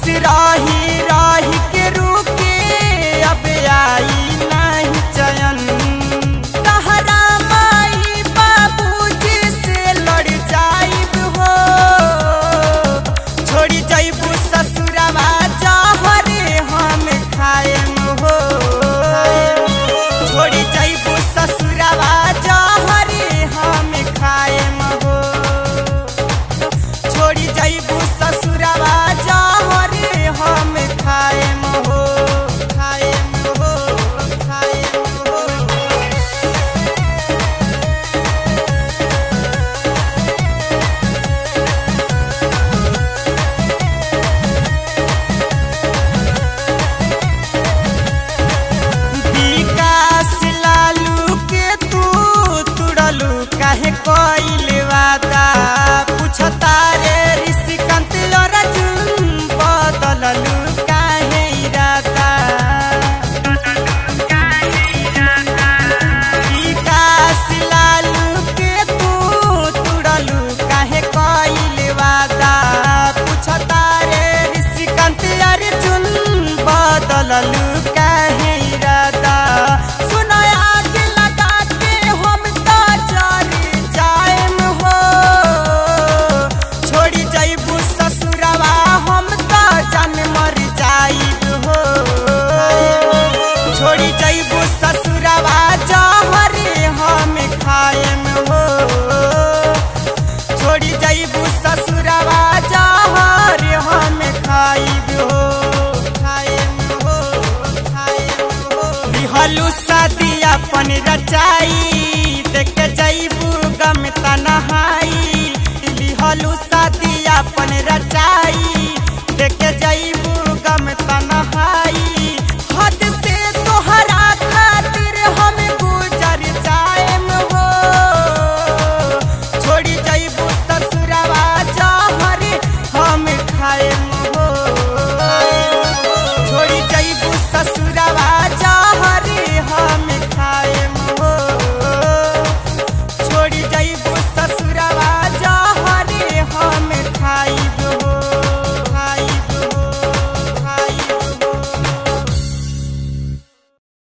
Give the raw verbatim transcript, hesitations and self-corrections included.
खुश रही रही के रुके अब आई नहीं चयन। तहरा माई बाबूजी से लड़ जाइब हो, छोड़ी जाइबू ससुरवा जहरे हम खाएम हो। छोड़ी जाइबू ससुरवा जहरे हम खाएम हो। छोड़ी जाइबू ससुरवा जहरे हम खाएम हो। खाएम हो, खाएम हो। विकास लालू के तू तुड़लू काहे कोइल वादा, पूछता रे ऋषिकांत अर्जुन बदललू काहे इरादा। विकास लालू के तू तुड़लू काहे कोइल वादा, पूछता रे ऋषिकांत अर्जुन बदललू काहे इरादा। सुनो आग लगा के हम तो जर जाएम हो, छोड़ी जाइबू ससुरवा हम तो जान मर जाइब हो। छोड़ी जाइबू ससुरवा जहरे हम खाएम हो। छोड़ी जाइबू ससुरवा जहरे हम खाइब हो। खाएम हो, खाएम हो। लिहलू शादी अपन रचाई, देख के जाइबू गम तनहाई। लिहलू शादी अपन रचाई,